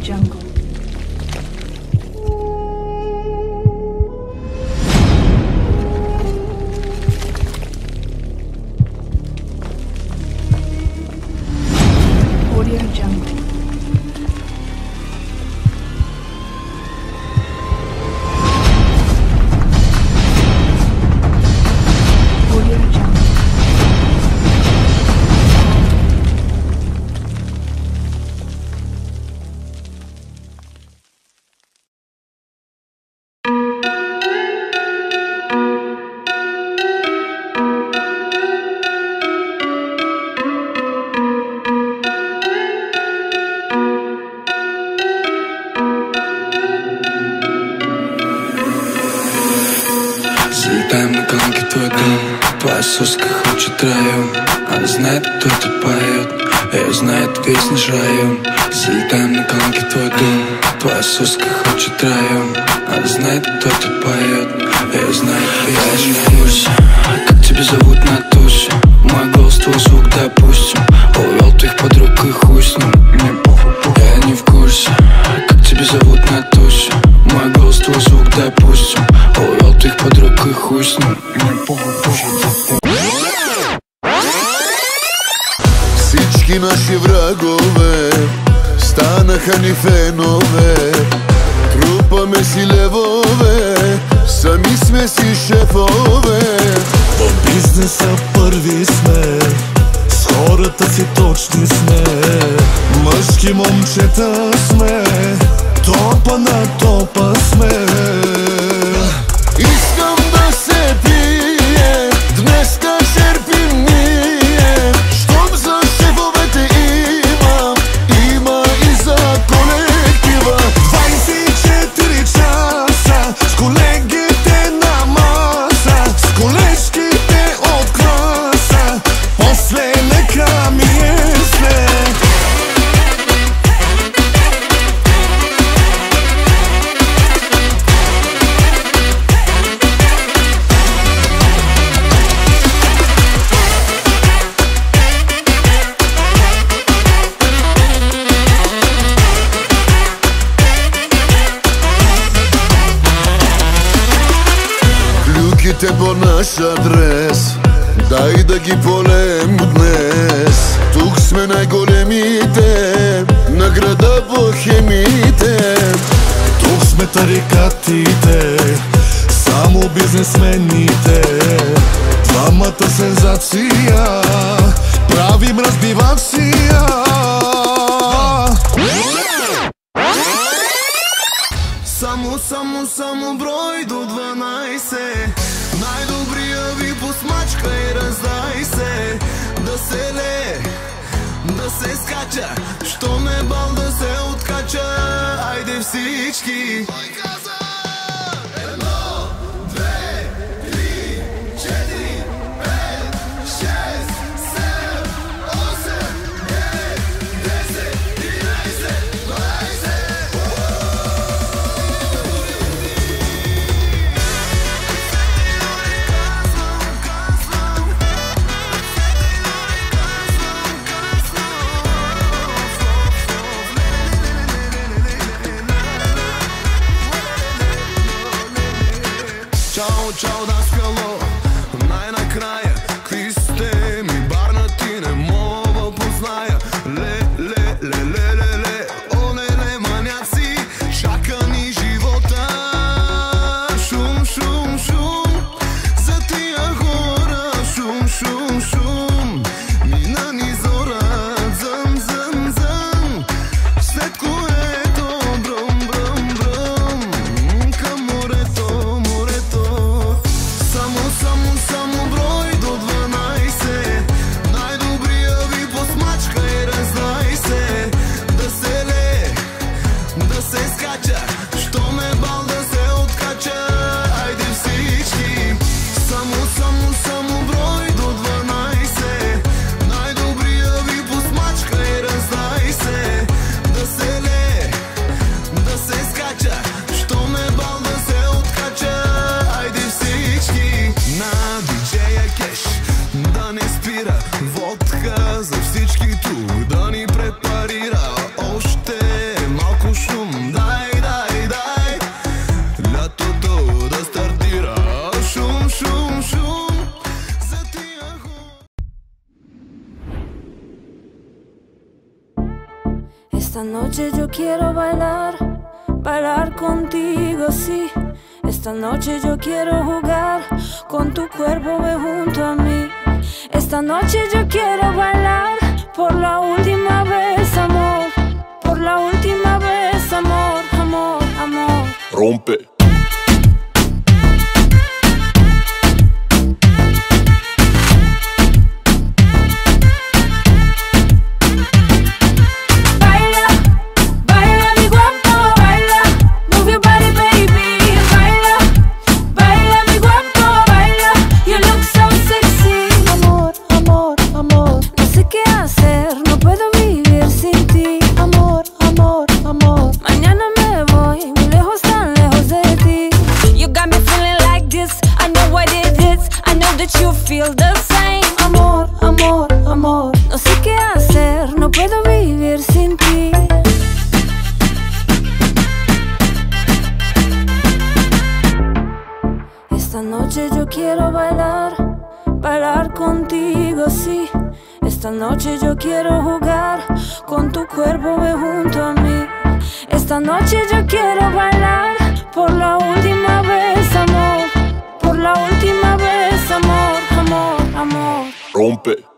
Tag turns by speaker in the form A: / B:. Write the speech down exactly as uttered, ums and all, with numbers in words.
A: Jungle. Audio Jungle. Audio Jungle.
B: Залетаем на колонки в твой дом. Твоя соска хочет район. Она знает, кто тут поет. Ее знает весь наш район. Залетаем на колонки в твой дом. Твоя соска хочет район. Она знает, кто тут поет. Ее знает весь наш район. Как тебя зовут на тусе? Мой голос, твой звук, допустим. Увел твоих подруг и хуй с ним. Мне похуй, я не в курсе. Как тебя зовут на тусе? Мой голос, твой звук, допустим. Увел твоих подруг и хуй с ним. Мне похуй, похуй.
C: Всички наши врагове станаха ни фенове. Трупаме си левове, сами сме си шефове.
D: В бизнеса първи сме, с хората си точни сме. Мъжки момчета сме, топа на топа сме.
C: Искам да се пие, днеска черпим ние. Щом за шефовете има, има и за колектива.
D: двайсет и четири часа с колегите на маса, с колежките от класа, после нека ми е след.
C: Клюките по наш адрес, дай да ги полем днес. Тук сме най-големите, на града бохемите.
D: Тук сме тарикатите, само бизнесмените. Двамата сензация, правим разбивация. Само, само, само брой до дванайсет. Най-добрия ви посмачка и раздай се. Да се ле, да се скача, що ме бал да се откача. Айде всички. Чао, чао, да скало, най-накрая, какви сте ми барнати, не мога позная. Ле, ле, ле, ле, ле, ле, о, ле, ле, маняци, чака ни живота. Шум, шум, шум, за тия хора, шум, шум, шум, мина ни зора, зъм, зъм, зъм, след което брум, брум, брум, към морето, морето. Само, само, само брой
E: noche yo quiero bailar, bailar contigo, sí. Esta noche yo quiero jugar con tu cuerpo, ve junto a mí. Esta noche yo quiero bailar por la última vez, amor. Por la última vez, amor, amor, amor.
C: Rompe.
E: You feel the same. Amor, amor, amor. No sé qué hacer, no puedo vivir sin ti. Esta noche yo quiero bailar, bailar contigo, sí. Esta noche yo quiero jugar con tu cuerpo, ve junto a mí. Esta noche yo quiero bailar por la última vez, amor. Por la última vez, amor, amor, amor.
C: Rompe.